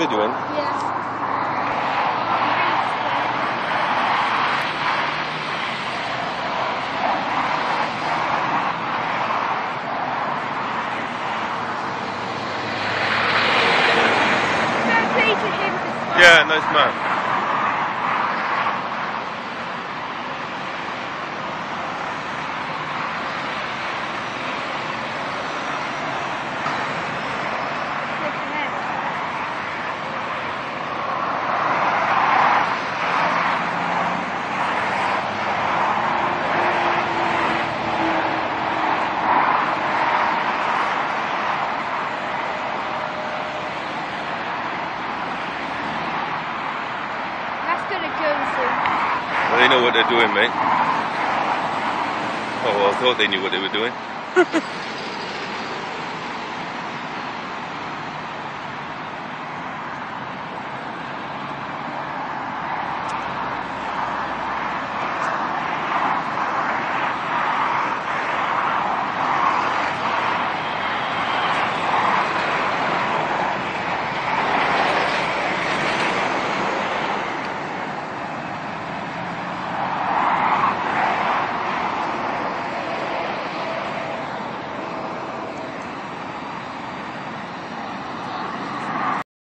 they doing? Yeah. Yeah, nice man. Well, they know what they're doing, mate. Oh, well, I thought they knew what they were doing.